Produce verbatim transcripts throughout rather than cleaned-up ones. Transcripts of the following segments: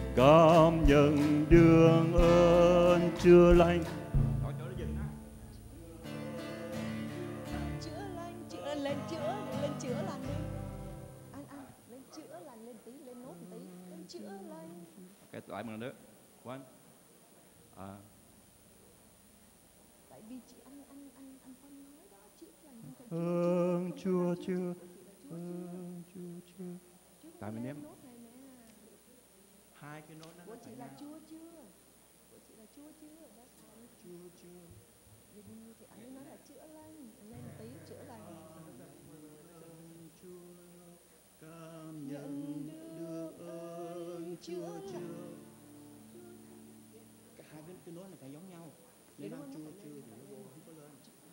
cảm nhận đường ơn chữa lành. Chữa lành, chữa lên chữa, lên chữa lành đi. Anh anh lên chữa lành lên tí, lên nốt một tí, lên chữa lành. Cái lại một lần nữa. One. À. Tại vì chị anh anh anh anh Phong nói đó, chữa lành không phải Ơn Chúa chưa, ơn Chúa chưa. Tại mình nếm nốt này nè. hai cái nốt đó. Của chị là Chúa chưa, của chị là Chúa chưa, đó sao Chúa chưa. Thì anh ấy nói là chữa lành, lên một tí chữa lành. Chúa cảm nhận được ơn Chúa chưa. Cả hai cái cái nốt này phải giống nhau. Nếu nói Chúa chưa thì nó vô không có lên.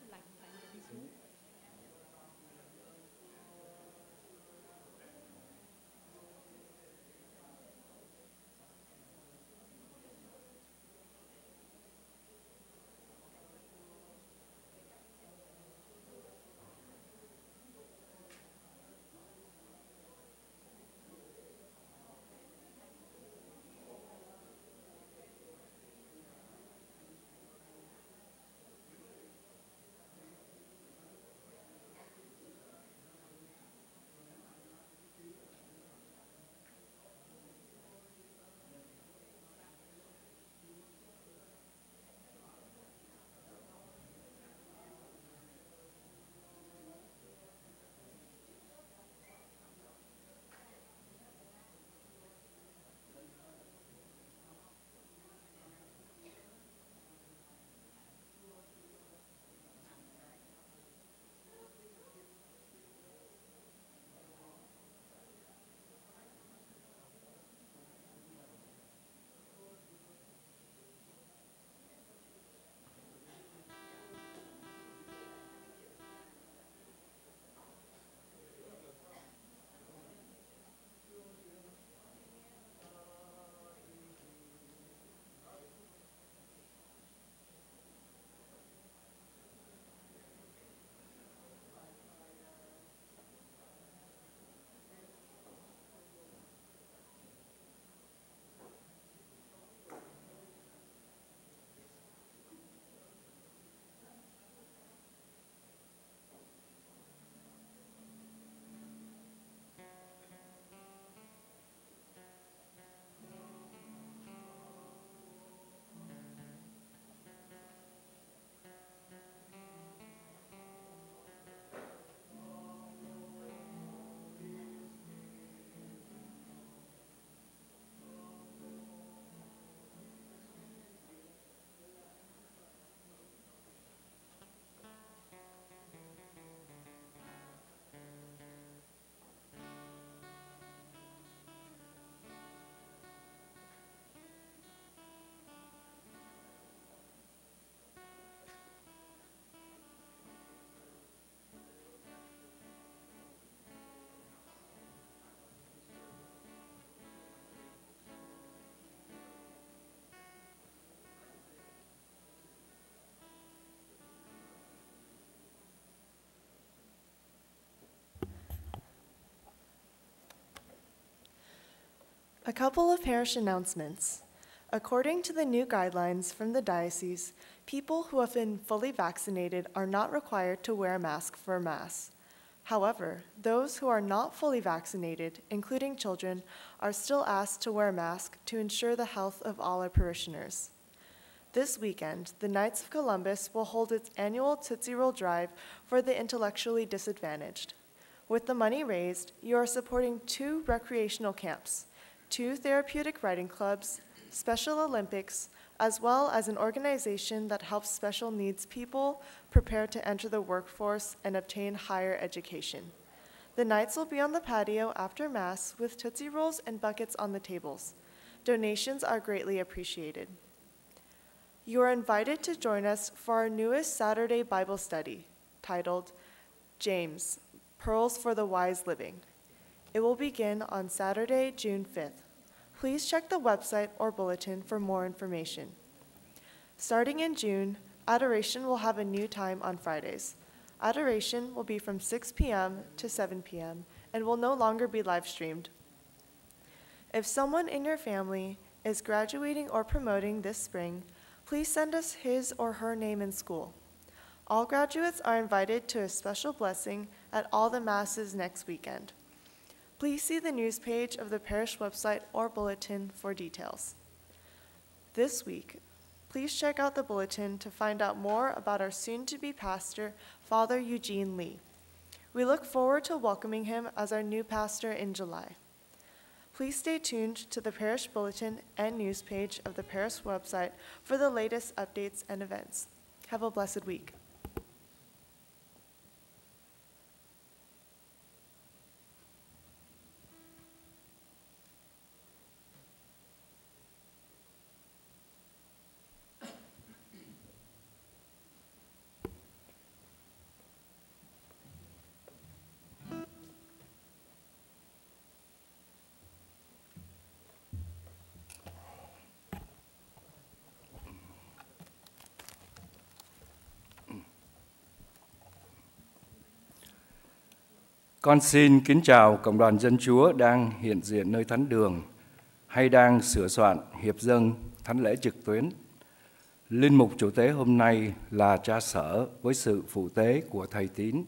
A couple of parish announcements. According to the new guidelines from the diocese, people who have been fully vaccinated are not required to wear a mask for Mass. However, those who are not fully vaccinated, including children, are still asked to wear a mask to ensure the health of all our parishioners. This weekend, the Knights of Columbus will hold its annual Tootsie Roll Drive for the intellectually disadvantaged. With the money raised, you are supporting two recreational camps, two therapeutic riding clubs, Special Olympics, as well as an organization that helps special needs people prepare to enter the workforce and obtain higher education. The Knights will be on the patio after Mass with Tootsie Rolls and buckets on the tables. Donations are greatly appreciated. You are invited to join us for our newest Saturday Bible study, titled James, Pearls for the Wise Living. It will begin on Saturday, June fifth. Please check the website or bulletin for more information. Starting in June, Adoration will have a new time on Fridays. Adoration will be from six p m to seven p m and will no longer be live streamed. If someone in your family is graduating or promoting this spring, please send us his or her name in school. All graduates are invited to a special blessing at all the masses next weekend. Please see the news page of the parish website or bulletin for details. This week, please check out the bulletin to find out more about our soon-to-be pastor, Father Eugene Lee. We look forward to welcoming him as our new pastor in July. Please stay tuned to the parish bulletin and news page of the parish website for the latest updates and events. Have a blessed week. Con xin kính chào Cộng đoàn Dân Chúa đang hiện diện nơi thánh đường hay đang sửa soạn hiệp dâng thánh lễ trực tuyến. Linh mục chủ tế hôm nay là cha Sở với sự phụ tế của thầy Tín.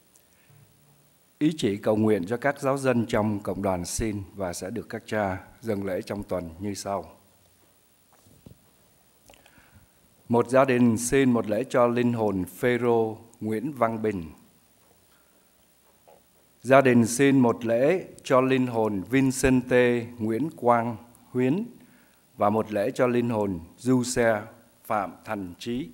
Ý chỉ cầu nguyện cho các giáo dân trong cộng đoàn xin và sẽ được các cha dâng lễ trong tuần như sau. Một gia đình xin một lễ cho linh hồn Phêrô Nguyễn Văn Bình. Gia đình xin một lễ cho linh hồn Vincente Nguyễn Quang Huyến và một lễ cho linh hồn Du Xe Phạm Thành Trí.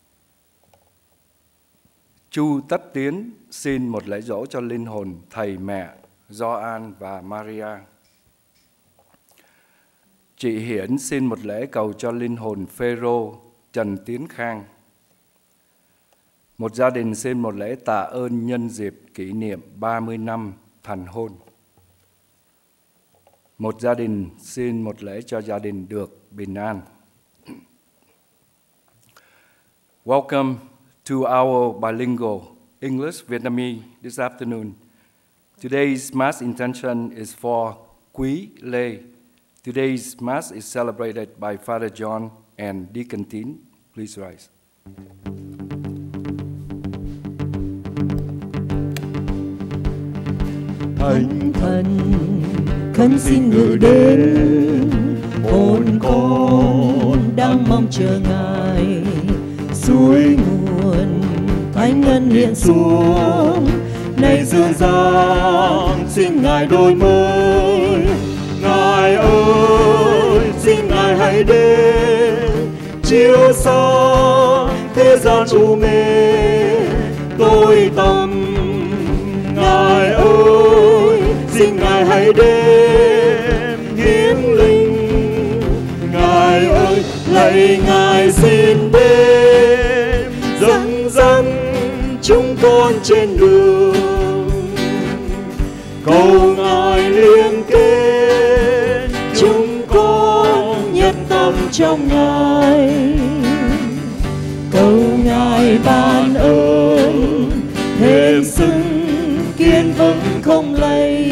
Chu Tất Tiến xin một lễ dỗ cho linh hồn thầy mẹ Gioan và Maria. Chị Hiển xin một lễ cầu cho linh hồn Phêrô Trần Tiến Khang. Một gia đình xin một lễ tạ ơn nhân dịp kỷ niệm ba mươi năm thành hôn. Một gia đình xin một lễ cho gia đình được bình an. Welcome to our bilingual English Vietnamese this afternoon. Today's Mass intention is for Quý Lê. Today's Mass is celebrated by Father John and Deacon Tín. Please rise. Thánh thần khấn xin ngự đến, hồn con đang mong chờ Ngài. Suối nguồn thánh ân hiện xuống, này dương gian xin Ngài đổi mới. Ngài ơi, xin Ngài hãy đến, chiếu sáng thế gian u mê tối tăm. Ngài ơi, xin Ngài hãy đến hiến linh. Ngài ơi, lạy Ngài xin đến dẫn dắt chúng con trên đường. Cầu Ngài liên kết chúng con nhất tâm trong Ngài. Cầu Ngài ban ơn thêm sức kiên vững không lay.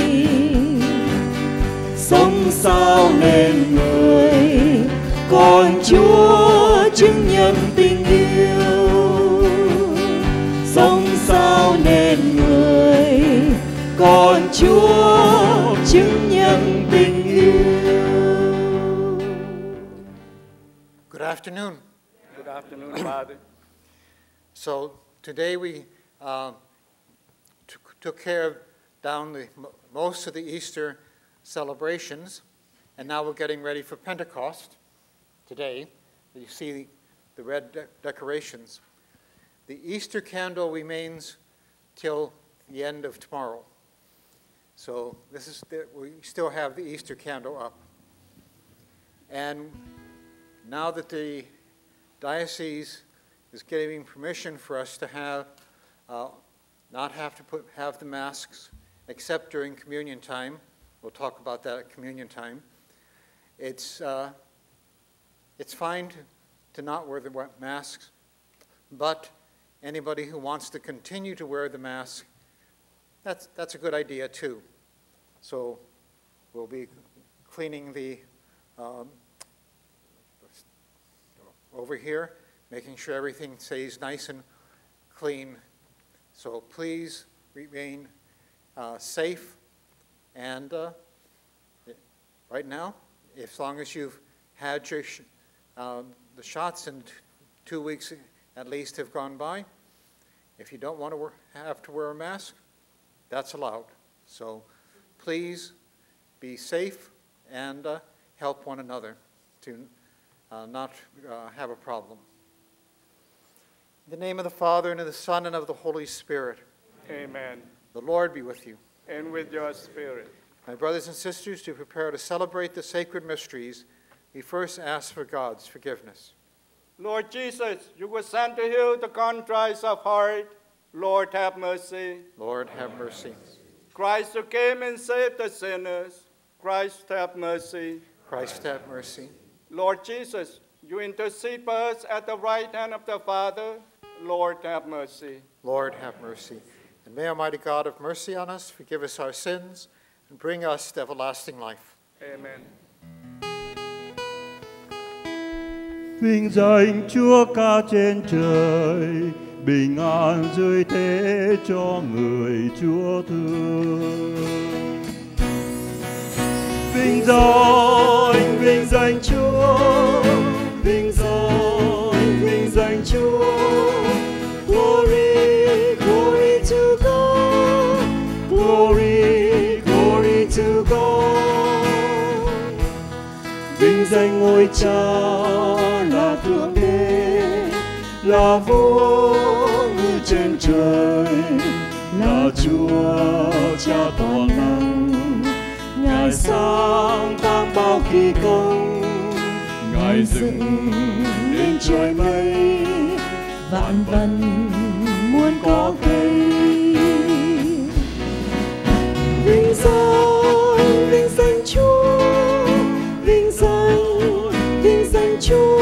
Sống sao nên người con Chúa chứng nhận tình yêu. Sống sao nên người con Chúa chứng nhận tình yêu. Good afternoon. Good afternoon, Father. So today we uh, took care of down the most of the Easter celebrations, and now we're getting ready for Pentecost today. You see the, the red de- decorations. The Easter candle remains till the end of tomorrow. So this is the, we still have the Easter candle up. And now that the diocese is giving permission for us to have uh, not have to put, have the masks except during communion time. We'll talk about that at communion time. It's, uh, it's fine to, to not wear the masks, but anybody who wants to continue to wear the mask, that's, that's a good idea too. So we'll be cleaning the um, over here, making sure everything stays nice and clean. So please remain uh, safe. And uh, right now, as long as you've had your sh uh, the shots and two weeks at least have gone by, if you don't want to wear, have to wear a mask, that's allowed. So please be safe and uh, help one another to uh, not uh, have a problem. In the name of the Father, and of the Son, and of the Holy Spirit. Amen. The Lord be with you. And with your spirit. My brothers and sisters, to prepare to celebrate the sacred mysteries, we first ask for God's forgiveness. Lord Jesus, you were sent to heal the contrite of heart. Lord, have mercy. Lord, have mercy. Christ who came and saved the sinners. Christ, have mercy. Christ, have mercy. Lord Jesus, you intercede for us at the right hand of the Father. Lord, have mercy. Lord, have mercy. And may Almighty God have mercy on us, forgive us our sins, and bring us to everlasting life. Amen. Vinh danh Chúa ca trên trời, bình an dưới thế cho người Chúa thương. Vinh danh, vinh danh Chúa, vinh danh, vinh danh Chúa. Glory, glory to God, glory, glory to God. Vinh danh ngôi Cha là Thượng Đế, là Vua ngự trên trời, là Chúa Cha toàn năng. Ngài sáng tác bao kỳ công, Ngài dựng nên trời mây, vạn vật muôn có cây. Vinh danh, vinh danh Chúa, vinh danh, vinh danh Chúa.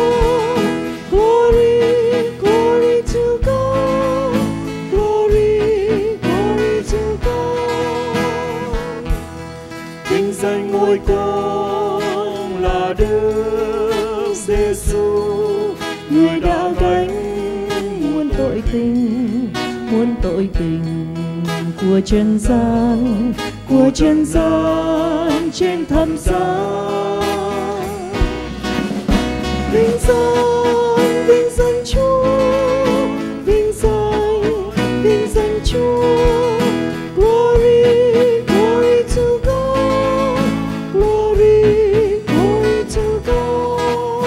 Glory, glory to God, glory, glory to God. Vinh danh ngôi con là Đức Giêsu, người đã gánh muôn tội tình, muôn tội tình của trần gian, của trần gian trên thập giá. Vinh danh, vinh danh Chúa, vinh danh, vinh danh Chúa. Glory, glory to God, glory, glory to God.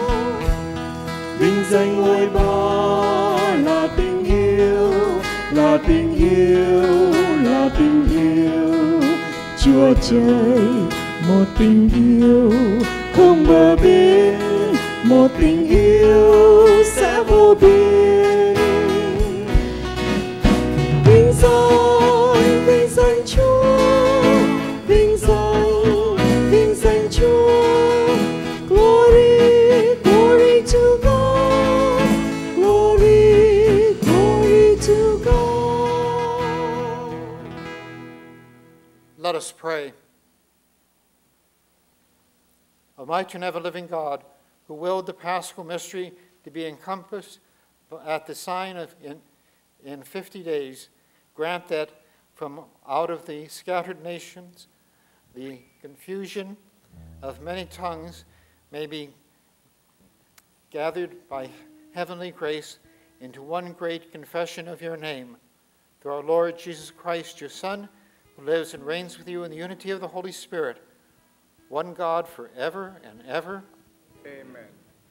Vinh danh ngôi Ba là tình yêu, là tình yêu, là tình yêu. Chúa trời, một tình yêu không bờ bến, một tình yêu sẽ vô biên. Vinh danh, vinh danh Chúa, vinh danh, vinh danh Chúa. Glory, glory to God, glory, glory to God. Let us pray. Almighty and ever-living God, who willed the Paschal mystery to be encompassed at the sign of in, in fifty days, grant that from out of the scattered nations, the confusion of many tongues may be gathered by heavenly grace into one great confession of your name. Through our Lord Jesus Christ, your Son, who lives and reigns with you in the unity of the Holy Spirit, one God forever and ever. Amen.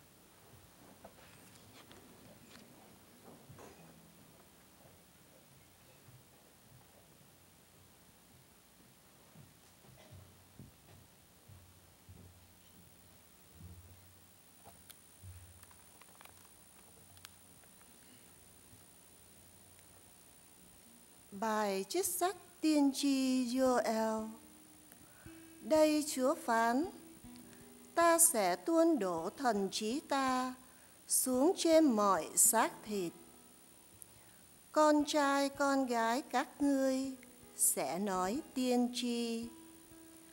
Bài trích sách tiên tri Joel. Đây Chúa phán, ta sẽ tuôn đổ thần trí ta xuống trên mọi xác thịt. Con trai con gái các ngươi sẽ nói tiên tri.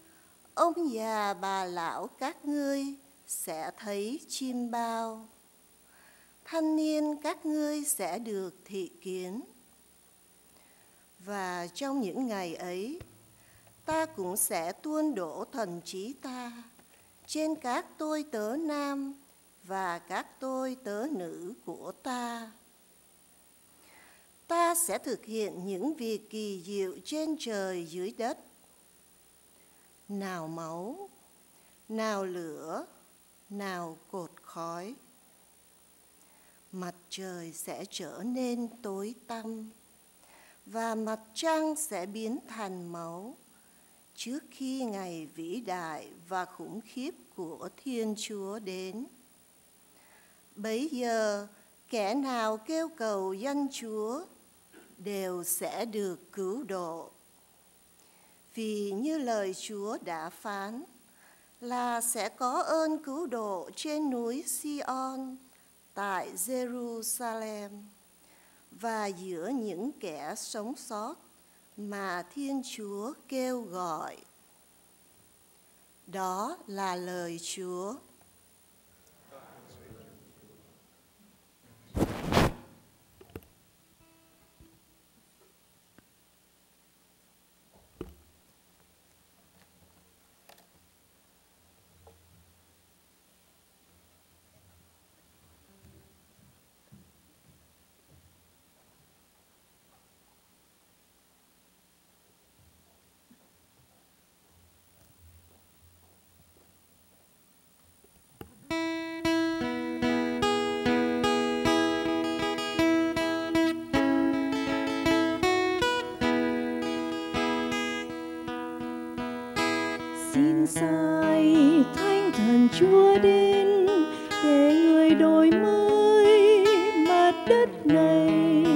Ông già bà lão các ngươi sẽ thấy chim bao. thanh niên các ngươi sẽ được thị kiến. Và trong những ngày ấy, ta cũng sẽ tuôn đổ thần trí ta trên các tôi tớ nam và các tôi tớ nữ của ta. Ta sẽ thực hiện những việc kỳ diệu trên trời dưới đất. Nào máu, nào lửa, nào cột khói. Mặt trời sẽ trở nên tối tăm và mặt trăng sẽ biến thành máu trước khi ngày vĩ đại và khủng khiếp của Thiên Chúa đến. Bấy giờ, kẻ nào kêu cầu danh Chúa đều sẽ được cứu độ. Vì như lời Chúa đã phán là sẽ có ơn cứu độ trên núi Sion tại Jerusalem và giữa những kẻ sống sót mà Thiên Chúa kêu gọi. Đó là lời Chúa. Xin sai Thánh Thần Chúa đến để người đổi mới mặt đất này.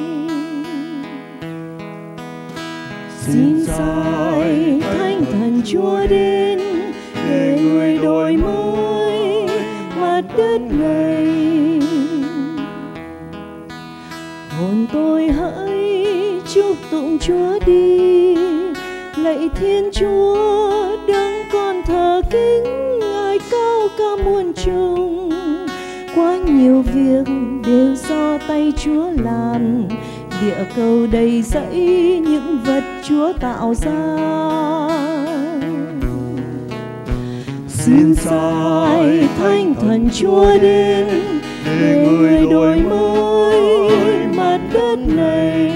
Xin sai Thánh Thần Chúa đến để người đổi mới mặt đất này. Hồn tôi hỡi chúc tụng Chúa đi, lạy Thiên Chúa đấng con thờ kính, ngài cao cả muôn trùng. Quá nhiều việc đều do tay Chúa làm, địa cầu đầy dẫy những vật Chúa tạo ra. Xin sai Thánh Thần Chúa đến để người đổi mới mặt đất này.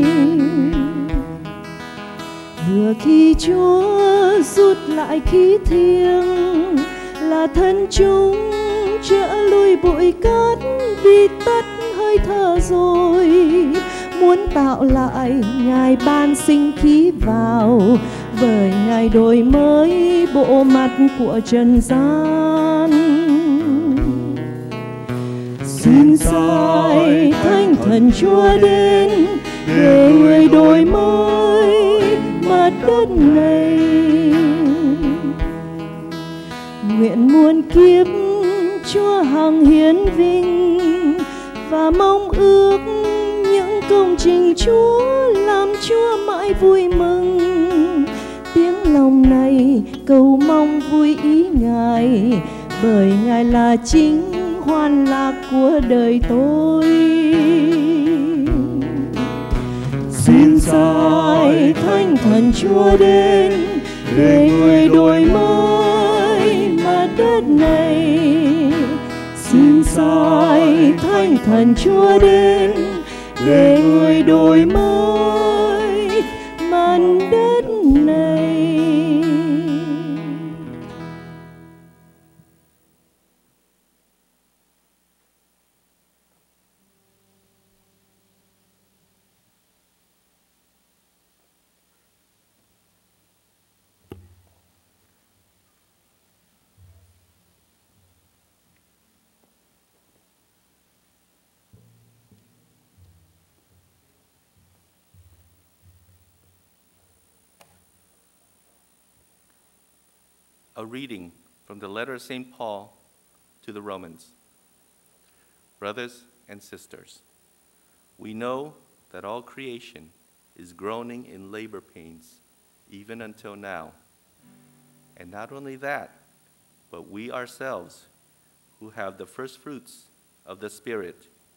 Vừa khi Chúa rút lại khí thiêng là thân chúng chữa lui bụi cát, vì tắt hơi thở rồi. Muốn tạo lại ngài ban sinh khí vào, bởi ngài đổi mới bộ mặt của trần gian. Xin sai Thánh Thần Chúa đến để người đổi mới mặt đất này. Nguyện muôn kiếp Chúa hằng hiến vinh và mong ước những công trình Chúa làm Chúa mãi vui mừng. Tiếng lòng này cầu mong vui ý ngài, bởi ngài là chính hoan lạc của đời tôi. Xin sai Thánh Thần Chúa đến để người đổi mới mặt đất này. Xin sai Thánh Thần Chúa đến để người đổi mới mặt đất này. A reading from the letter of Saint Paul to the Romans. Brothers and sisters, we know that all creation is groaning in labor pains, even until now. And not only that, but we ourselves, who have the first fruits of the Spirit,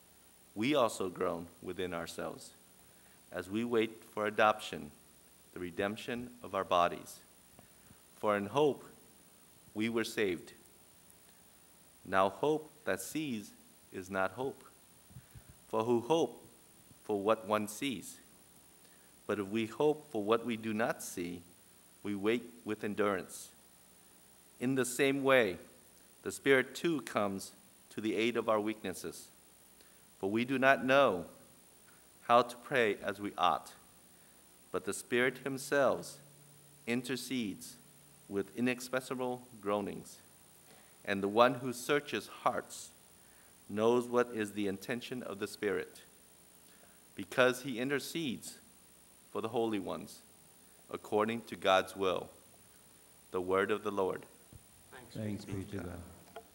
we also groan within ourselves as we wait for adoption, the redemption of our bodies. For in hope we were saved. Now hope that sees is not hope. For who hope for what one sees? But if we hope for what we do not see, we wait with endurance. In the same way, the Spirit too comes to the aid of our weaknesses. For we do not know how to pray as we ought, but the Spirit himself intercedes with inexpressible groanings. And the one who searches hearts knows what is the intention of the Spirit, because he intercedes for the holy ones, according to God's will. The word of the Lord. Thanks, Thanks be to God. God.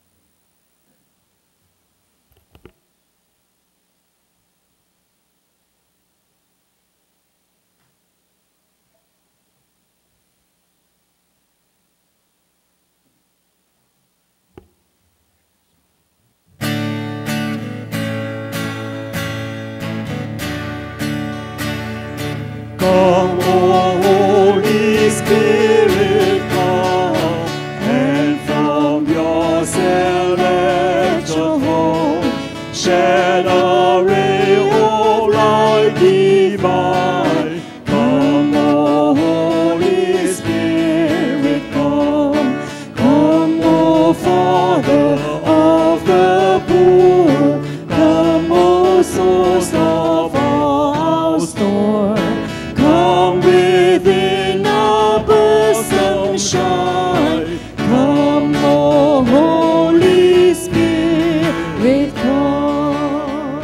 Come, O Holy Spirit, come, and from yourself let your home shed a ray of light divine. Come, O Holy Spirit, come, come, O Father of the poor, come, O source of our store. Come within our bosom shine. Come, O Holy Spirit, come.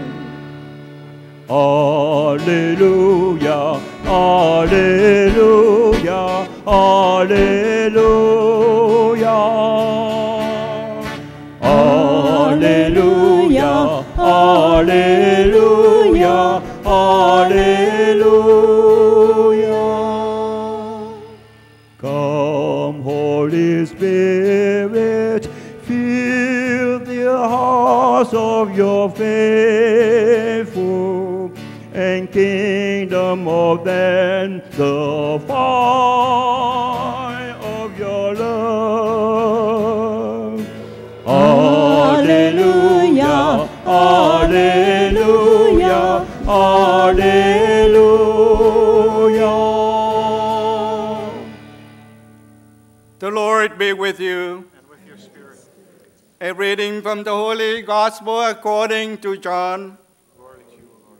Alleluia, alleluia, alleluia. Alleluia, alleluia, alleluia. Come, Holy Spirit, fill the hearts of your faithful, and kingdom of them the fire of your love. Alleluia, alleluia, alleluia. The Lord be with you. And with your spirit. A reading from the Holy Gospel according to John. Glory to you, Lord.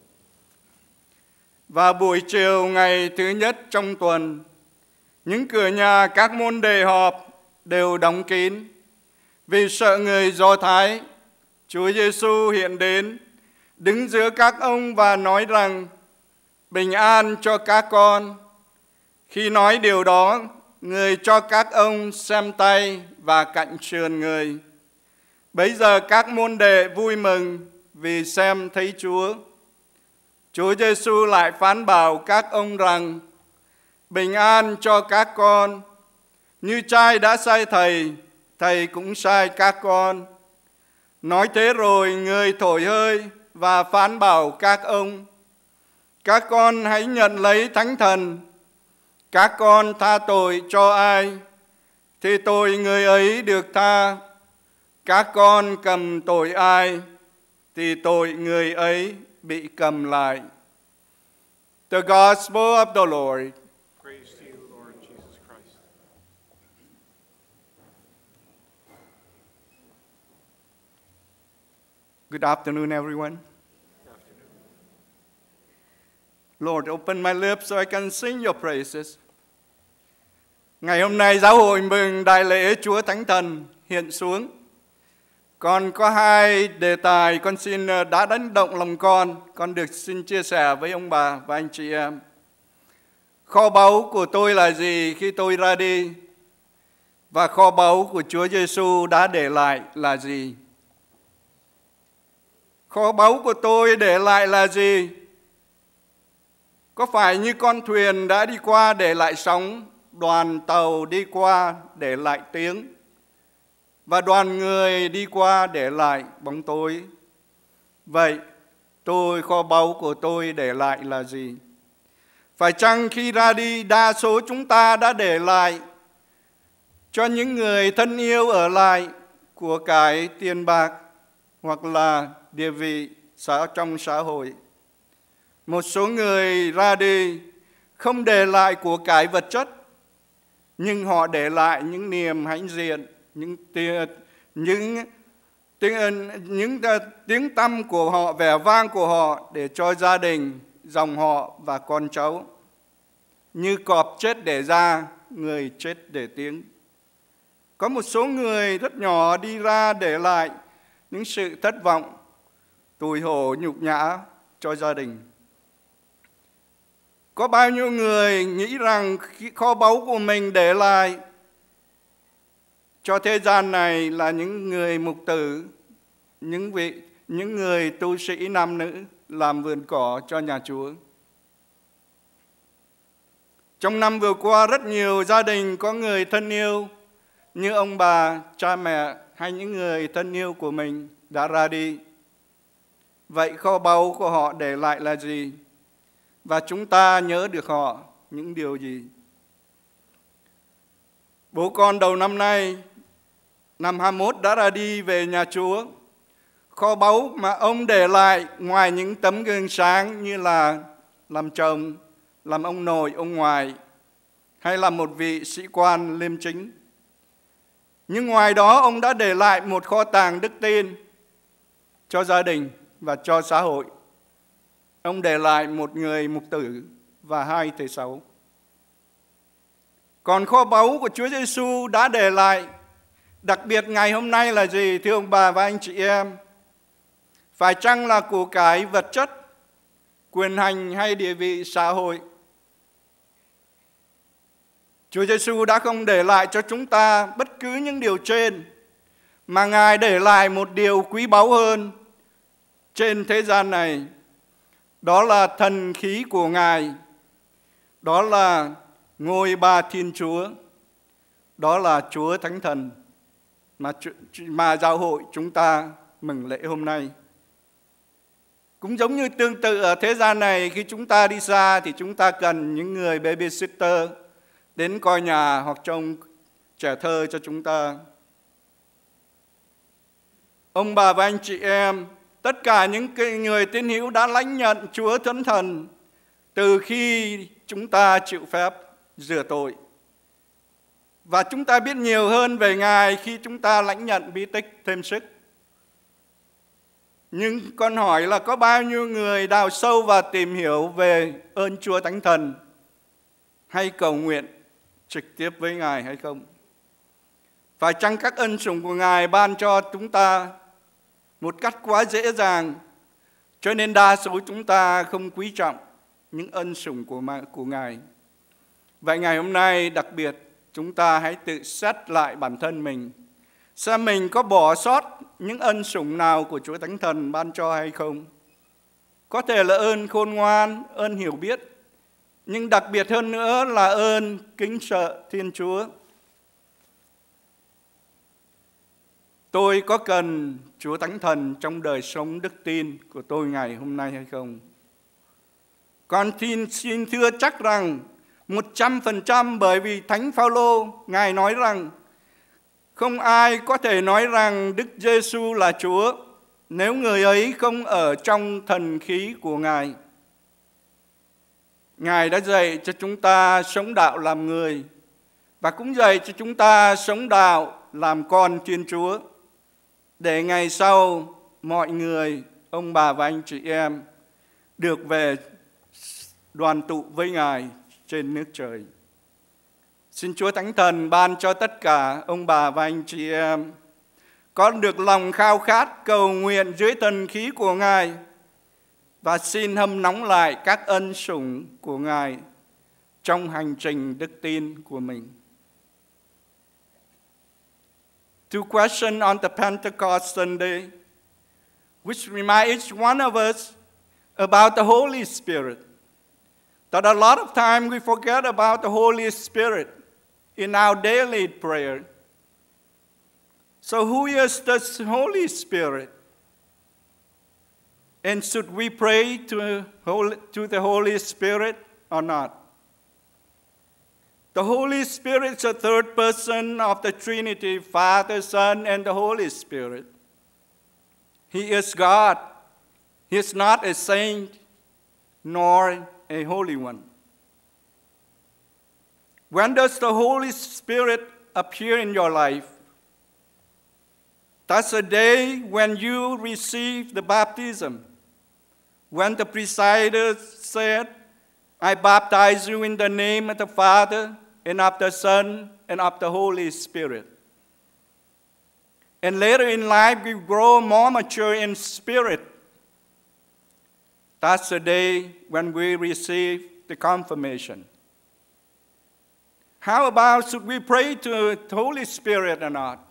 Vào buổi chiều ngày thứ nhất trong tuần, những cửa nhà các môn đệ họp đều đóng kín. Vì sợ người Do Thái, Chúa Giêsu hiện đến, đứng giữa các ông và nói rằng: bình an cho các con. Khi nói điều đó, người cho các ông xem tay và cạnh sườn người. Bấy giờ các môn đệ vui mừng vì xem thấy Chúa. Chúa Giêsu lại phán bảo các ông rằng: bình an cho các con. Như trai đã sai thầy, thầy cũng sai các con. Nói thế rồi người thổi hơi và phán bảo các ông: các con hãy nhận lấy Thánh Thần. Các con tha tội cho ai, thì tội người ấy được tha. Các con cầm tội ai, thì tội người ấy bị cầm lại. The Gospel of the Lord. Praise to you, Lord Jesus Christ. Good afternoon, everyone. Lord, open my lips so I can sing your praises. Ngày hôm nay giáo hội mừng đại lễ Chúa Thánh Thần hiện xuống. Con có hai đề tài con xin đã đánh động lòng con, con được xin chia sẻ với ông bà và anh chị em. Kho báu của tôi là gì khi tôi ra đi? Và kho báu của Chúa Giêsu đã để lại là gì? Kho báu của tôi để lại là gì? Có phải như con thuyền đã đi qua để lại sóng, đoàn tàu đi qua để lại tiếng, và đoàn người đi qua để lại bóng tối? Vậy tôi, kho báu của tôi để lại là gì? Phải chăng khi ra đi, đa số chúng ta đã để lại cho những người thân yêu ở lại của cải tiền bạc hoặc là địa vị xã trong xã hội? Một số người ra đi không để lại của cải vật chất, nhưng họ để lại những niềm hãnh diện, những tiếng, những tiếng, những tiếng tăm của họ, vẻ vang của họ để cho gia đình, dòng họ và con cháu. Như cọp chết để da, người chết để tiếng. Có một số người rất nhỏ đi ra để lại những sự thất vọng, tủi hổ, nhục nhã cho gia đình. Có bao nhiêu người nghĩ rằng kho báu của mình để lại cho thế gian này là những người mục tử, những vị, những người tu sĩ nam nữ làm vườn cỏ cho nhà Chúa. Trong năm vừa qua, rất nhiều gia đình có người thân yêu như ông bà, cha mẹ hay những người thân yêu của mình đã ra đi. Vậy kho báu của họ để lại là gì? Và chúng ta nhớ được họ những điều gì? Bố con đầu năm nay, năm hai mươi mốt đã ra đi về nhà Chúa. Kho báu mà ông để lại ngoài những tấm gương sáng như là làm chồng, làm ông nội, ông ngoại, hay là một vị sĩ quan liêm chính. Nhưng ngoài đó, ông đã để lại một kho tàng đức tin cho gia đình và cho xã hội. Ông để lại một người mục tử và hai thầy sáu. Còn kho báu của Chúa Giêsu đã để lại, đặc biệt ngày hôm nay là gì, thưa ông bà và anh chị em? Phải chăng là của cải vật chất, quyền hành hay địa vị xã hội? Chúa Giêsu đã không để lại cho chúng ta bất cứ những điều trên, mà Ngài để lại một điều quý báu hơn trên thế gian này. Đó là thần khí của Ngài, đó là ngôi Ba Thiên Chúa, đó là Chúa Thánh Thần mà, mà giáo hội chúng ta mừng lễ hôm nay. Cũng giống như tương tự ở thế gian này, khi chúng ta đi xa thì chúng ta cần những người babysitter đến coi nhà hoặc trông trẻ thơ cho chúng ta. Ông bà và anh chị em, tất cả những người tín hữu đã lãnh nhận Chúa Thánh Thần từ khi chúng ta chịu phép rửa tội. Và chúng ta biết nhiều hơn về Ngài khi chúng ta lãnh nhận bí tích thêm sức. Nhưng con hỏi là có bao nhiêu người đào sâu và tìm hiểu về ơn Chúa Thánh Thần hay cầu nguyện trực tiếp với Ngài hay không? Phải chăng các ân sủng của Ngài ban cho chúng ta một cách quá dễ dàng, cho nên đa số chúng ta không quý trọng những ân sủng của, của Ngài? Vậy ngày hôm nay đặc biệt, chúng ta hãy tự xét lại bản thân mình, xem mình có bỏ sót những ân sủng nào của Chúa Thánh Thần ban cho hay không. Có thể là ơn khôn ngoan, ơn hiểu biết, nhưng đặc biệt hơn nữa là ơn kính sợ Thiên Chúa. Tôi có cần Chúa Thánh Thần trong đời sống đức tin của tôi ngày hôm nay hay không? Con xin, xin thưa chắc rằng một trăm phần trăm, bởi vì Thánh Phaolô Ngài nói rằng không ai có thể nói rằng Đức Giêsu là Chúa nếu người ấy không ở trong thần khí của Ngài. Ngài đã dạy cho chúng ta sống đạo làm người và cũng dạy cho chúng ta sống đạo làm con Thiên Chúa, để ngày sau mọi người, ông bà và anh chị em được về đoàn tụ với Ngài trên nước trời. Xin Chúa Thánh Thần ban cho tất cả ông bà và anh chị em có được lòng khao khát cầu nguyện dưới thần khí của Ngài, và xin hâm nóng lại các ân sủng của Ngài trong hành trình đức tin của mình. To question on the Pentecost Sunday, which remind each one of us about the Holy Spirit. That a lot of time we forget about the Holy Spirit in our daily prayer. So who is the Holy Spirit? And should we pray to, to the Holy Spirit or not? The Holy Spirit is the third person of the Trinity, Father, Son, and the Holy Spirit. He is God. He is not a saint nor a holy one. When does the Holy Spirit appear in your life? That's the day when you receive the baptism. When the presider said, I baptize you in the name of the Father, and of the Son, and of the Holy Spirit. And later in life, we grow more mature in spirit. That's the day when we receive the confirmation. How about, should we pray to the Holy Spirit or not?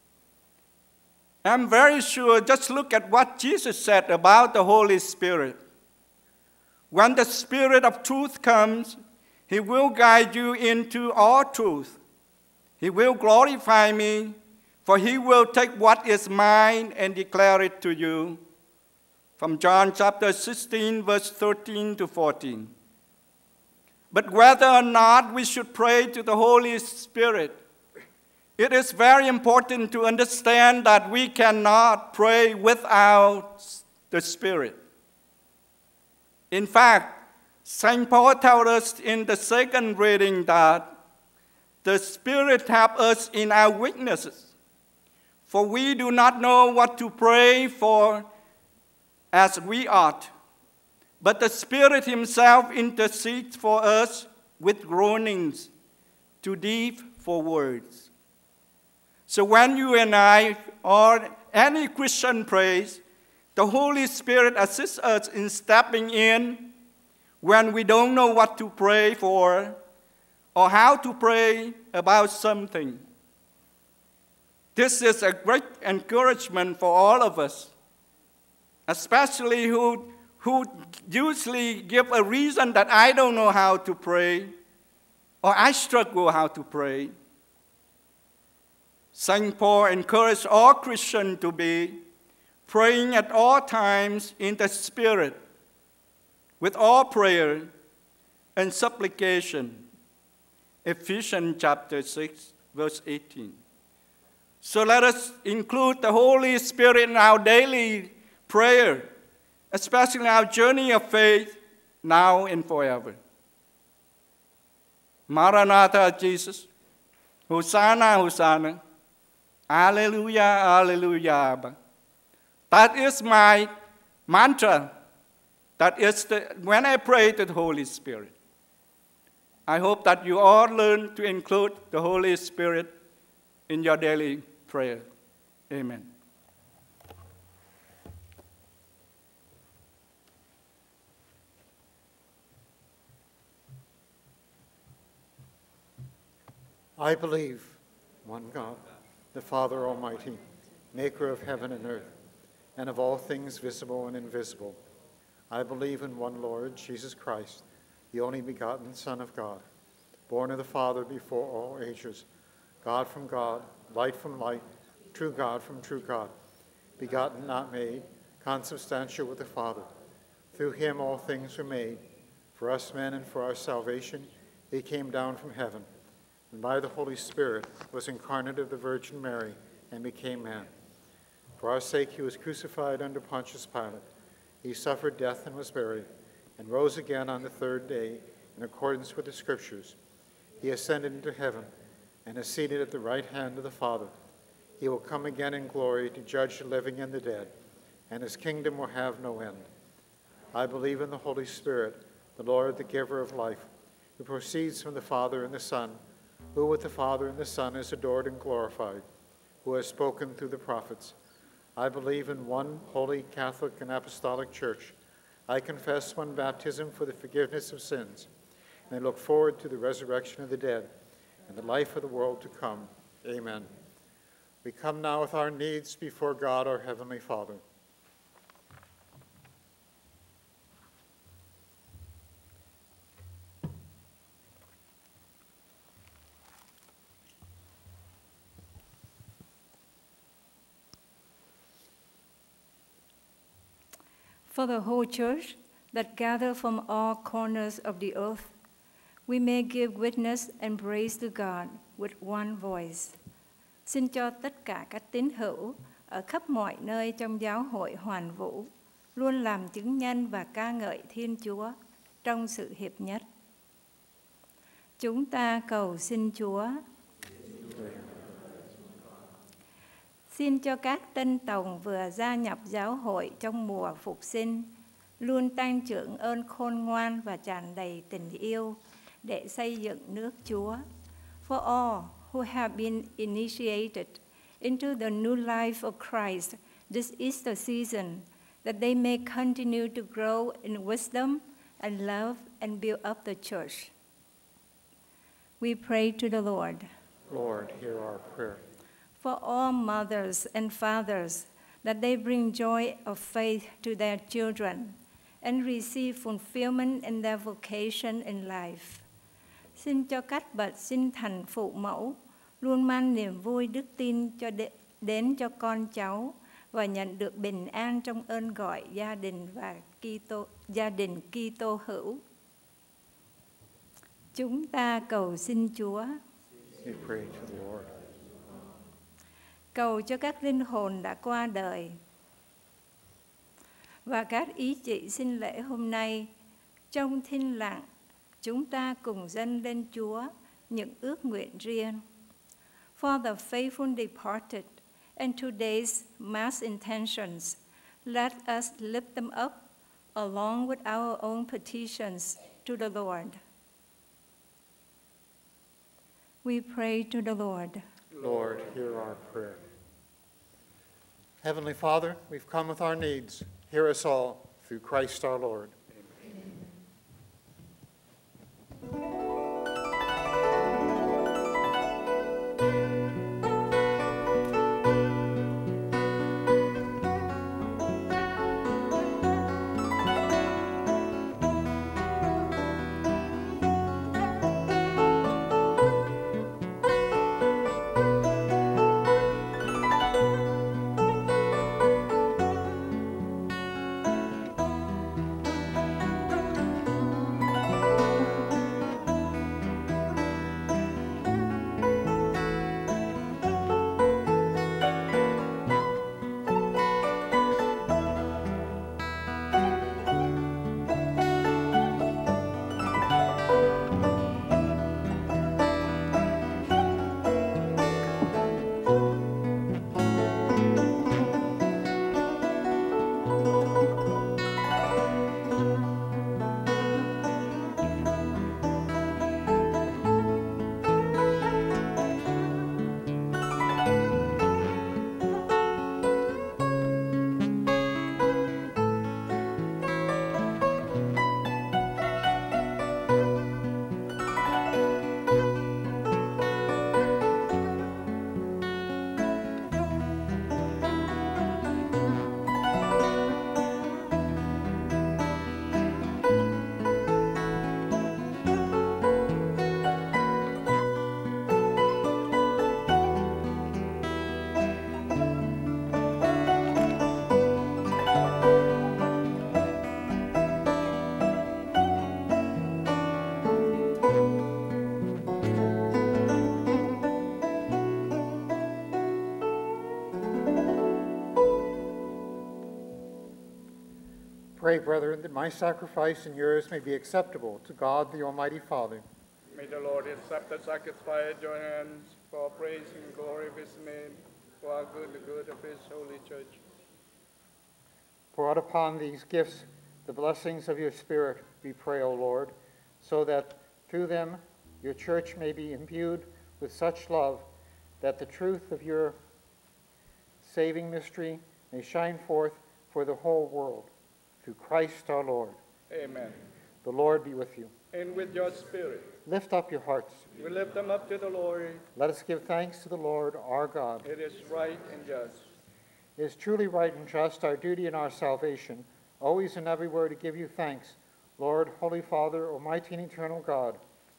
I'm very sure, just look at what Jesus said about the Holy Spirit. When the Spirit of truth comes, He will guide you into all truth. He will glorify me, for He will take what is mine and declare it to you. From John chapter sixteen, verse thirteen to fourteen. But whether or not we should pray to the Holy Spirit, it is very important to understand that we cannot pray without the Spirit. In fact, Saint Paul tells us in the second reading that the Spirit helps us in our weaknesses, for we do not know what to pray for as we ought. But the Spirit Himself intercedes for us with groanings too deep for words. So when you and I, or any Christian prays, the Holy Spirit assists us in stepping in when we don't know what to pray for or how to pray about something. This is a great encouragement for all of us, especially who, who usually give a reason that I don't know how to pray or I struggle how to pray. Saint Paul encouraged all Christians to be praying at all times in the Spirit, with all prayer and supplication. Ephesians chapter six, verse eighteen. So let us include the Holy Spirit in our daily prayer, especially in our journey of faith, now and forever. Maranatha, Jesus. Hosanna, Hosanna. Alleluia, Alleluia. That is my mantra. That is the, when I pray to the Holy Spirit. I hope that you all learn to include the Holy Spirit in your daily prayer. Amen. I believe one God, the Father Almighty, maker of heaven and earth, and of all things visible and invisible. I believe in one Lord, Jesus Christ, the only begotten Son of God, born of the Father before all ages, God from God, light from light, true God from true God, begotten, not made, consubstantial with the Father. Through him all things were made. For us men and for our salvation, he came down from heaven, and by the Holy Spirit was incarnate of the Virgin Mary and became man. For our sake he was crucified under Pontius Pilate. He suffered death and was buried, and rose again on the third day in accordance with the Scriptures. He ascended into heaven and is seated at the right hand of the Father. He will come again in glory to judge the living and the dead, and his kingdom will have no end. I believe in the Holy Spirit, the Lord, the giver of life, who proceeds from the Father and the Son, who with the Father and the Son is adored and glorified, who has spoken through the prophets. I believe in one holy Catholic and Apostolic Church. I confess one baptism for the forgiveness of sins, and I look forward to the resurrection of the dead and the life of the world to come. Amen. We come now with our needs before God, our Heavenly Father. for the whole church that gather from all corners of the earth, we may give witness and praise to God with one voice. Xin cho tất cả các tín hữu ở khắp mọi nơi trong giáo hội hoàn vũ luôn làm chứng nhân và ca ngợi Thiên Chúa trong sự hiệp nhất. Chúng ta cầu xin Chúa. Xin cho các tân tòng vừa gia nhập giáo hội trong mùa phục sinh luôn tăng trưởng ơn khôn ngoan và tràn đầy tình yêu để xây dựng nước Chúa. For all who have been initiated into the new life of Christ this Easter season, that they may continue to grow in wisdom and love and build up the church. We pray to the Lord. Lord, hear our prayer. For all mothers and fathers, that they bring joy of faith to their children and receive fulfillment in their vocation in life. Xin cho các bậc sinh thành phụ mẫu luôn mang niềm vui đức tin cho de, đến cho con cháu và nhận được bình an trong ơn gọi gia đình và Kitô, gia đình Kitô hữu. Chúng ta cầu xin Chúa. We pray to the Lord. Cầu cho các linh hồn đã qua đời và các ý chị sinh lễ hôm nay trong thinh lặng, chúng ta cùng dâng lên Chúa những ước nguyện riêng. For the faithful departed and today's mass intentions, let us lift them up along with our own petitions to the Lord. We pray to the Lord. Lord, hear our prayer. Heavenly Father, we've come with our needs. Hear us all through Christ our Lord. Pray, brethren, that my sacrifice and yours may be acceptable to God the Almighty Father. May the Lord accept the sacrifice at your hands for praise and glory of his name, for our good and the good of his holy church. Pour out upon these gifts the blessings of your Spirit, we pray, O Lord, so that through them your church may be imbued with such love that the truth of your saving mystery may shine forth for the whole world. Through Christ our Lord. Amen. The Lord be with you. And with your spirit. Lift up your hearts. We lift them up to the Lord. Let us give thanks to the Lord our God. It is right and just. It is truly right and just, our duty and our salvation, always and everywhere to give you thanks, Lord, Holy Father, Almighty and eternal God,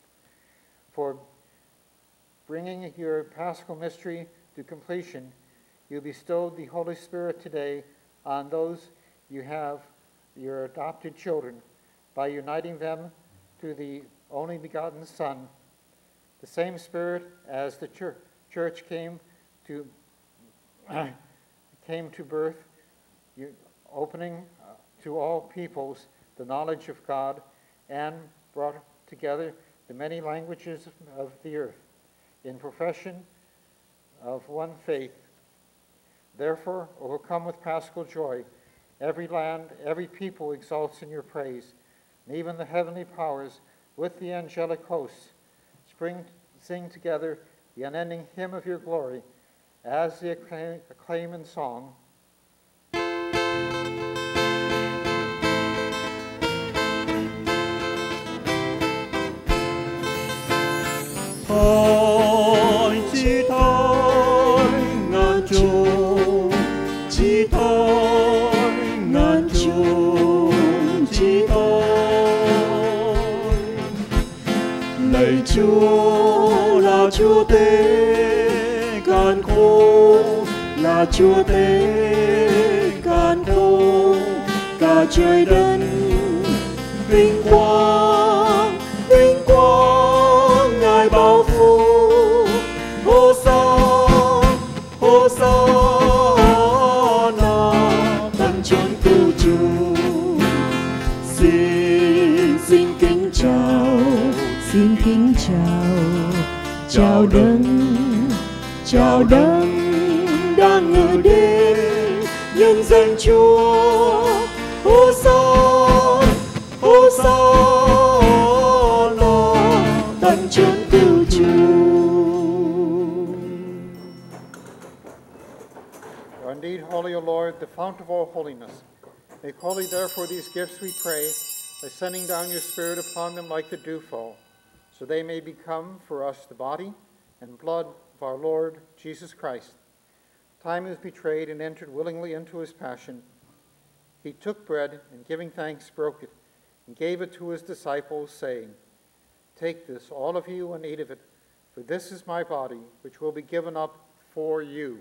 for bringing your Paschal mystery to completion. You bestowed the Holy Spirit today on those you have your adopted children by uniting them to the only begotten Son, the same Spirit as the church, church came to came to birth, you, opening uh, to all peoples the knowledge of God, and brought together the many languages of the earth in profession of one faith. Therefore, overcome with paschal joy, every land, every people exalts in your praise, and even the heavenly powers with the angelic hosts spring, sing together the unending hymn of your glory as they acclaim, acclaim in song. Hỏi chỉ thôi ngàn trùng, chỉ thôi ngàn trùng, chỉ thôi. Lạy Chúa là Chúa tế càn khôn, là Chúa tế càn khôn, cả trời đất vinh quang, vinh quang Ngài bao phủ. Hô-sa-na, Hô-sa-na, tận chốn cứu chuộc. Xin xin kính chào, xin kính chào, chào đấng, chào đấng đang ngự đến nhân danh Chúa. Hô-sa-na, Hô-sa-na, tận chốn cứu chuộc. You are indeed holy, O Lord, the fount of all holiness. Make holy, therefore, these gifts, we pray, by sending down your Spirit upon them like the dewfall, so they may become for us the body and blood of our Lord Jesus Christ. Time is betrayed and entered willingly into his passion. He took bread and, giving thanks, broke it and gave it to his disciples, saying, "Take this, all of you, and eat of it, for this is my body, which will be given up for you."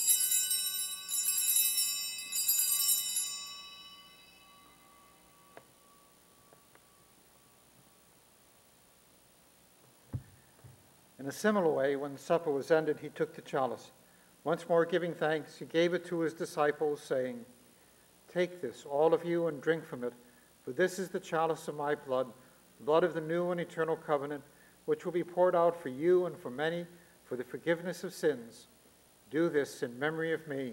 In a similar way, when supper was ended, he took the chalice. Once more giving thanks, he gave it to his disciples, saying, "Take this, all of you, and drink from it, for this is the chalice of my blood, the blood of the new and eternal covenant, which will be poured out for you and for many for the forgiveness of sins. Do this in memory of me."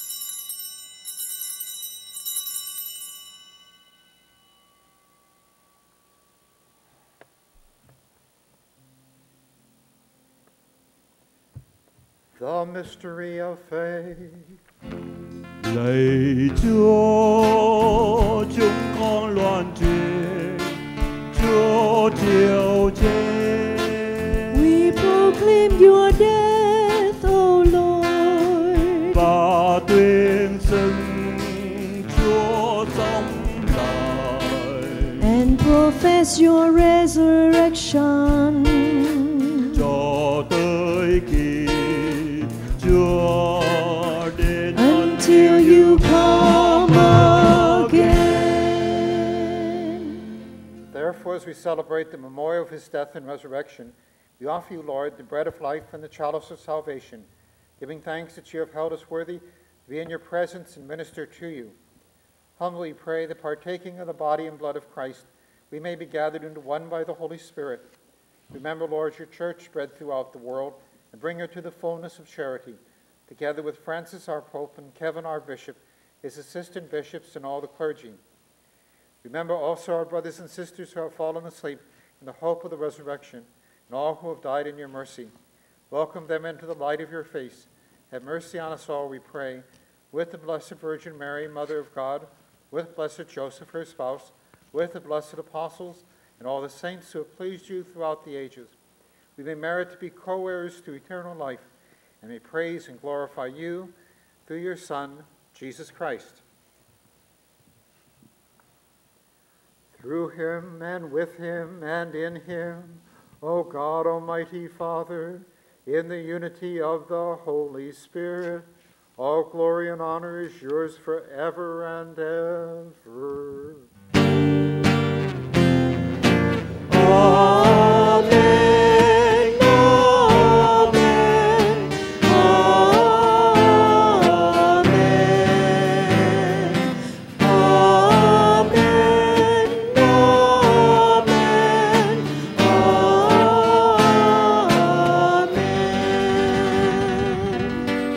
The mystery of faith. Lạy Chúa, chúng con loan truyền Chúa chiều trên. We proclaim your death, O Lord, và tuyên xưng Chúa sống lại, and profess your resurrection cho tới khi Chúa đến. until you come again. Therefore, as we celebrate the memorial of his death and resurrection, we offer you, Lord, the bread of life and the chalice of salvation, giving thanks that you have held us worthy to be in your presence and minister to you. Humbly pray that, partaking of the body and blood of Christ, we may be gathered into one by the Holy Spirit. Remember, Lord, your church spread throughout the world, and bring her to the fullness of charity, together with Francis our Pope and Kevin our Bishop, his assistant bishops, and all the clergy. Remember also our brothers and sisters who have fallen asleep in the hope of the resurrection, and all who have died in your mercy. Welcome them into the light of your face. Have mercy on us all, we pray, with the Blessed Virgin Mary, Mother of God, with Blessed Joseph, her spouse, with the blessed apostles, and all the saints who have pleased you throughout the ages. We may merit to be co-heirs to eternal life, and may praise and glorify you through your Son, Jesus Christ. Through him, and with him, and in him, O God, Almighty Father, in the unity of the Holy Spirit, All glory and honor is yours forever and ever. Amen, amen, amen, amen, amen.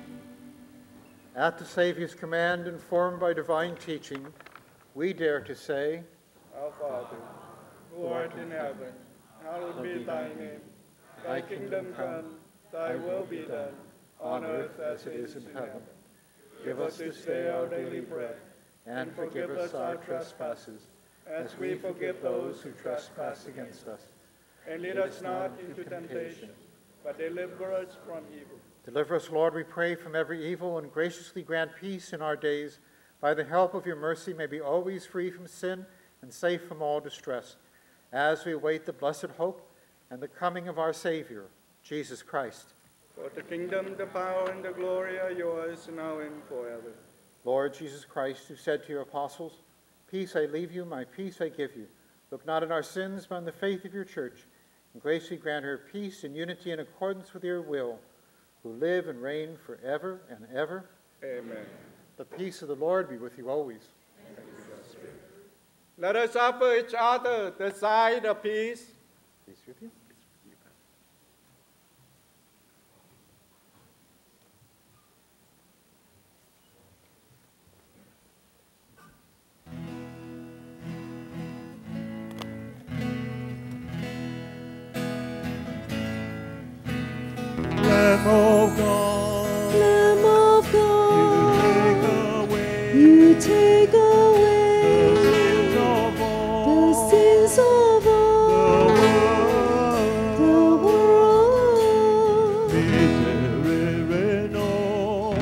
At the Savior's command, informed by divine teaching, we dare to say, Our Father, who art in heaven, hallowed be thy name. Thy kingdom come, thy will be done, on earth as it is in heaven. Give us this day our daily bread, and forgive us our trespasses, as we forgive those who trespass against us. And lead us not into temptation, but deliver us from evil. Deliver us, Lord, we pray, from every evil, and graciously grant peace in our days. By the help of your mercy, may be always free from sin and safe from all distress, as we await the blessed hope and the coming of our Savior, Jesus Christ. For the kingdom, the power, and the glory are yours, now and forever. Lord Jesus Christ, who said to your apostles, "Peace I leave you, my peace I give you," look not on our sins, but on the faith of your church, and graciously grant her peace and unity in accordance with your will, who live and reign forever and ever. Amen. The peace of the Lord be with you always. Let us offer each other the sign of peace. Peace with you. Lamb of God, Lamb of you God, take away you take away the sins of the all sins of all the world. the world.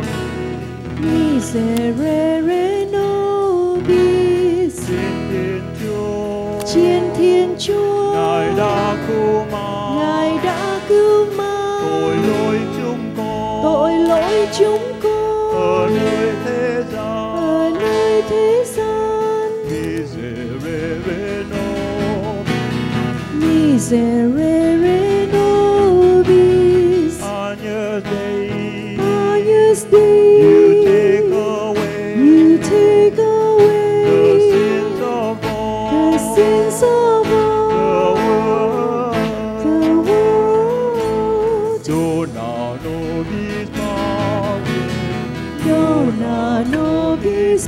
Miserere nobis, Miserere nobis, Thiên Thiên Chúa, Chiên Thiên Chúa, Ngài đã cứu mang Ngài đã cứu mang tội lỗi chúng con, tội lỗi chúng con ở nơi thế gian. ở nơi thế gian. Miserere nobis, Miserere nobis, Agnus Dei, Agnus you Dei, take away you take away the sins of all the sins of all the world. the world. Dona nobis pacem, Dona nobis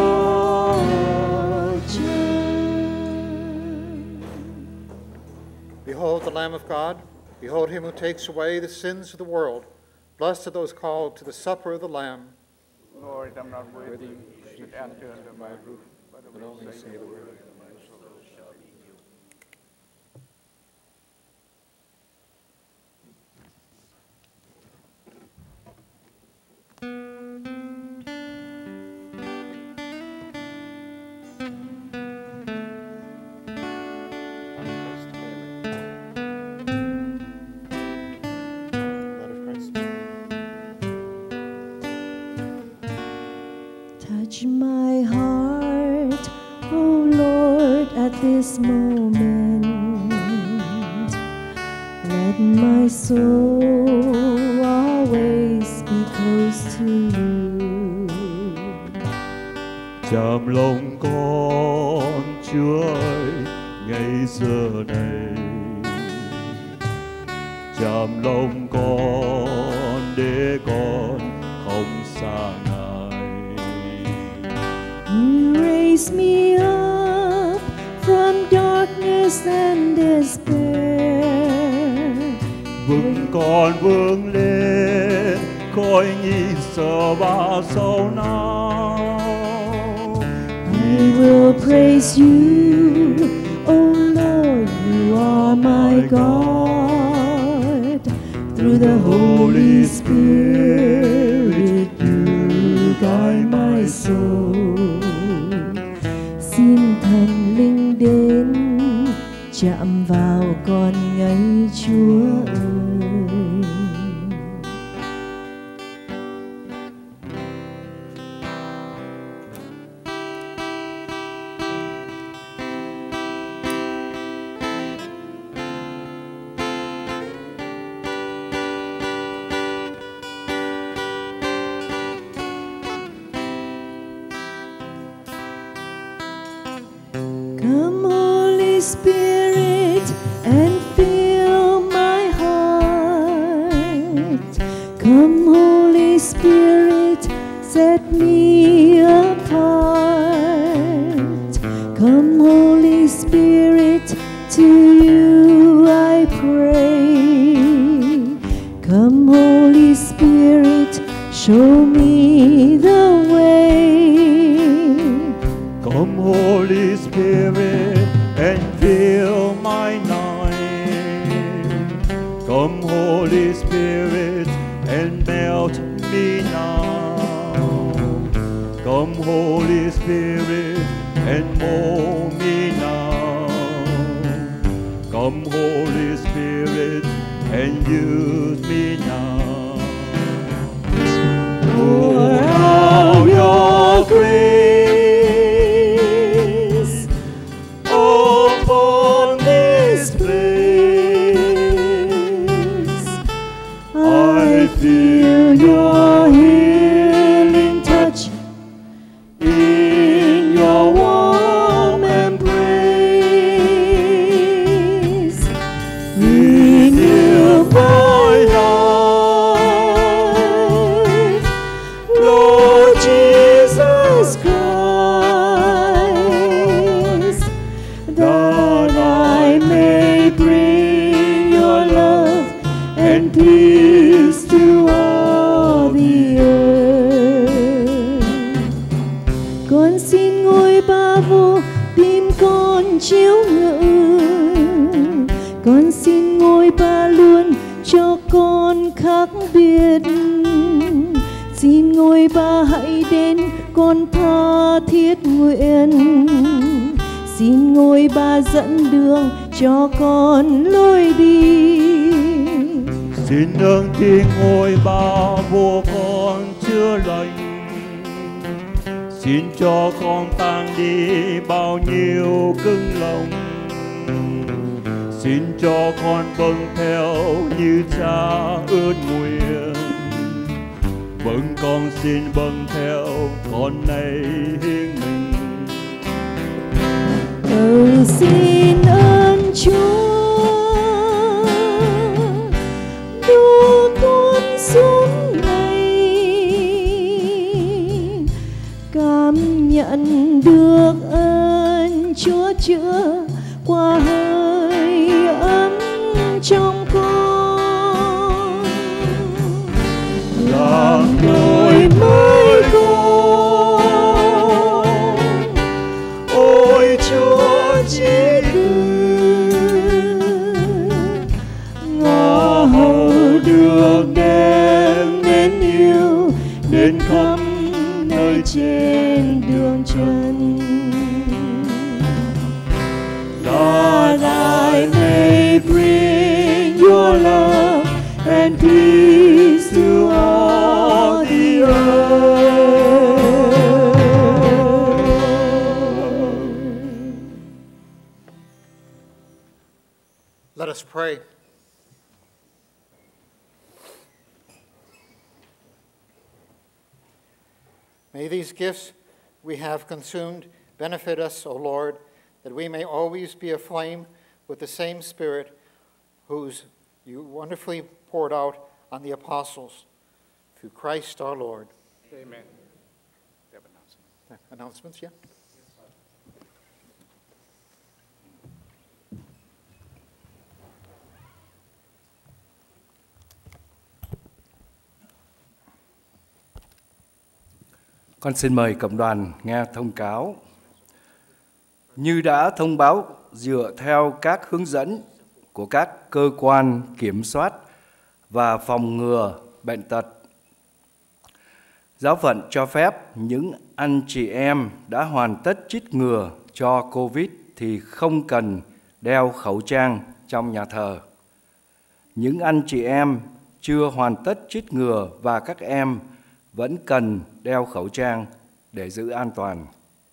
pacem. Behold the Lamb of God. Behold him who takes away the sins of the world. Blessed are those called to the supper of the Lamb. Lord, I'm not worthy you should enter under my roof, but only say the word. Blood of Christ. Touch my heart, oh Lord, at this moment. Let my soul always be close to you. chạm lòng con Chúa ơi ngay giờ này, chạm lòng con để con không xa Ngài. You raise me up from darkness and despair. Vững con vươn lên khỏi nghi sợ và sầu não. I will praise you, oh Lord, you are my God. Through the Holy Spirit, you guide my soul. Xin thần linh đến chạm vào con ngay Chúa ơi. Spirit, and fill my heart. Come, Holy Spirit, set me apart. Come, Holy Spirit, to you I pray. Come, Holy Spirit, show me the way. Come, Holy Spirit, and fill my night. Come, Holy Spirit, and melt me now. Come, Holy Spirit, and mold me now. Come, Holy Spirit, and use me now. Pour out your grace upon this place. I feel your healing touch in your warm embrace. Renew my life, Lord Jesus Christ, that I may bring your love and peace to all the earth. Con xin ngôi Ba Vô tim con chiếu ngự. Con xin ngôi Ba luôn cho con khác biệt. Xin ngôi Ba hãy đến con tha thiết nguyện. Xin ngôi Ba dẫn đường cho con lối đi. Xin nương tiếng ngôi Ba Vô con chữa lành. Xin cho con tan đi bao nhiêu cứng lòng. Xin cho con vâng theo như Cha ước nguyện. Vâng, con xin vâng theo con này hiến mình. Cầu xin ơn Chúa đổ tuôn xuống này, cảm nhận được ơn Chúa chữa qua hơi ấm trong con, Làm đổi mới con, ôi Chúa chỉ ngõ hầu được đem đến yêu đến khắp nơi trên đường trần. That I may bring your love and peace to all the earth. Let us pray. May these gifts we have consumed benefit us, O Lord, that we may always be aflame with the same Spirit whose you wonderfully poured out on the apostles. Through Christ our Lord. Amen. Announcements, yeah? Con xin mời cộng đoàn nghe thông cáo. Như đã thông báo dựa theo các hướng dẫn của các cơ quan kiểm soát và phòng ngừa bệnh tật, giáo phận cho phép những anh chị em đã hoàn tất chích ngừa cho Covid thì không cần đeo khẩu trang trong nhà thờ. Những anh chị em chưa hoàn tất chích ngừa và các em vẫn cần đeo khẩu trang để giữ an toàn.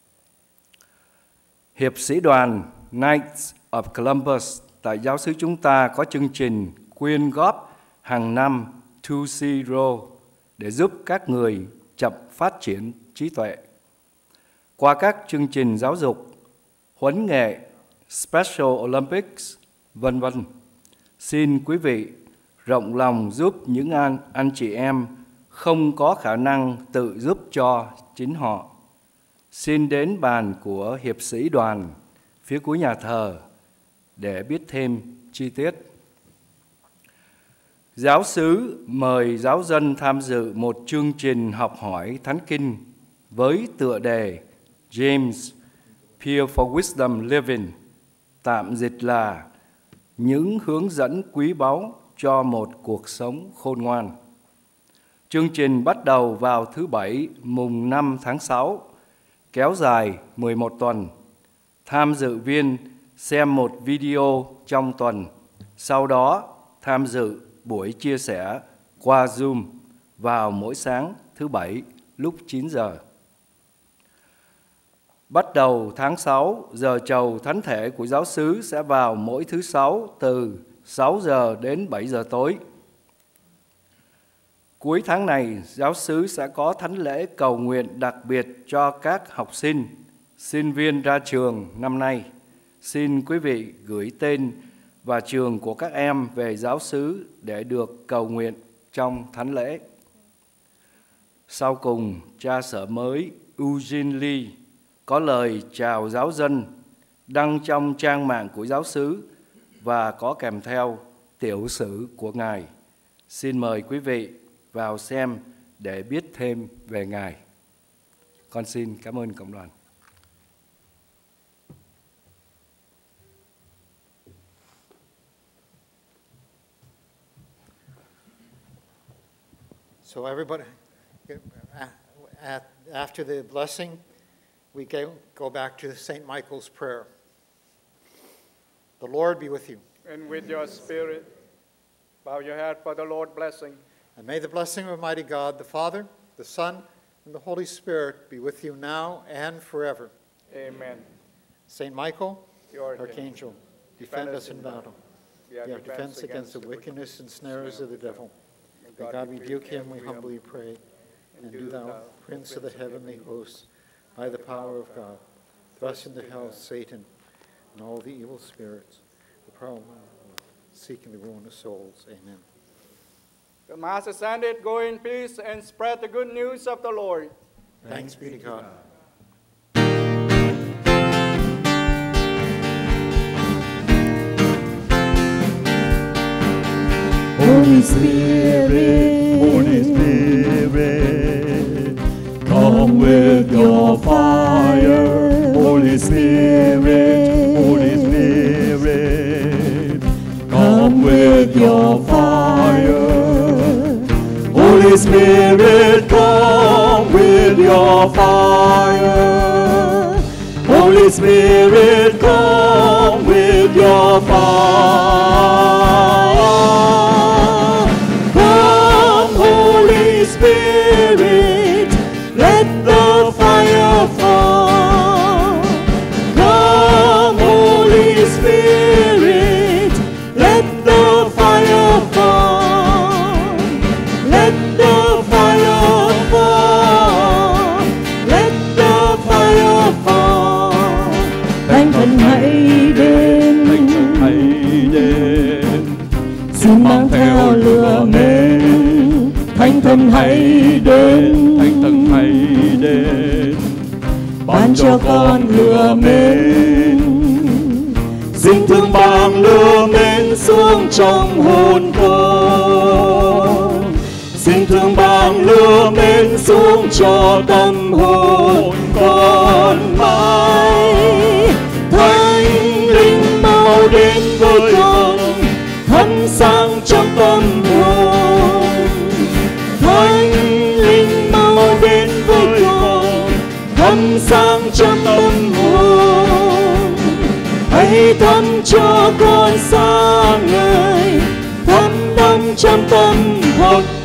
Hiệp sĩ đoàn Knights of Columbus tại giáo xứ chúng ta có chương trình quyên góp hàng năm To Zero để giúp các người chậm phát triển trí tuệ. Qua các chương trình giáo dục, huấn nghệ, Special Olympics, vân vân. Xin quý vị rộng lòng giúp những anh, anh chị em không có khả năng tự giúp cho chính họ. Xin đến bàn của hiệp sĩ đoàn phía cuối nhà thờ để biết thêm chi tiết. Giáo xứ mời giáo dân tham dự một chương trình học hỏi Thánh Kinh với tựa đề James Peer for Wisdom Living, tạm dịch là những hướng dẫn quý báu cho một cuộc sống khôn ngoan. Chương trình bắt đầu vào thứ Bảy mùng năm tháng sáu, kéo dài mười một tuần. Tham dự viên xem một video trong tuần, sau đó tham dự buổi chia sẻ qua Zoom vào mỗi sáng thứ Bảy lúc chín giờ. Bắt đầu tháng sáu, giờ chầu thánh thể của giáo xứ sẽ vào mỗi thứ Sáu từ sáu giờ đến bảy giờ tối. Cuối tháng này, giáo xứ sẽ có thánh lễ cầu nguyện đặc biệt cho các học sinh, sinh viên ra trường năm nay. Xin quý vị gửi tên và trường của các em về giáo xứ để được cầu nguyện trong thánh lễ. Sau cùng, cha sở mới Eugene Lee có lời chào giáo dân đăng trong trang mạng của giáo xứ và có kèm theo tiểu sử của Ngài. Xin mời quý vị vào xem để biết thêm về Ngài. Con xin cảm ơn cộng đoàn. So everybody, after the blessing, we go back to Saint Michael's prayer. The Lord be with you. And with your spirit, bow your head for the Lord's blessing. And may the blessing of Almighty God, the Father, the Son, and the Holy Spirit be with you now and forever. Amen. Saint Michael, Your Archangel, defend us in battle. Be our defense against the wickedness and snares of the devil. May God rebuke him, we humbly pray. And do thou, Prince of the heavenly hosts, by the power of God, thrust into hell Satan and all the evil spirits, the power seeking the ruin of souls. Amen. The Mass is ended. Go in peace and spread the good news of the Lord. Thanks be to God. Holy Spirit, Holy Spirit, come with your fire. Holy Spirit, Holy Spirit, come with your fire. Holy Spirit, come with your fire. Holy Spirit, come with your fire. Come, Holy Spirit, let the fire fall. Come, Holy Spirit, let the fire fall. Let the fire fall. Let the fire fall. Thánh thần hãy đến, Thánh thần hãy đến, xin mang theo lửa mến. Thánh thần hãy đến, Thánh thần hãy đến, ban cho con lửa mến. Xin thương ban lửa mến xuống trong hồn con. Xin thương ban lửa mến xuống cho tâm hồn con mãi. Thánh linh mau đến với con, thắp sáng trong tâm hồn. Thánh linh mau đến với con, thắp sáng trong tâm hồn. Hãy thắp cho con sáng ngời, thắp đắm trong tâm hồn.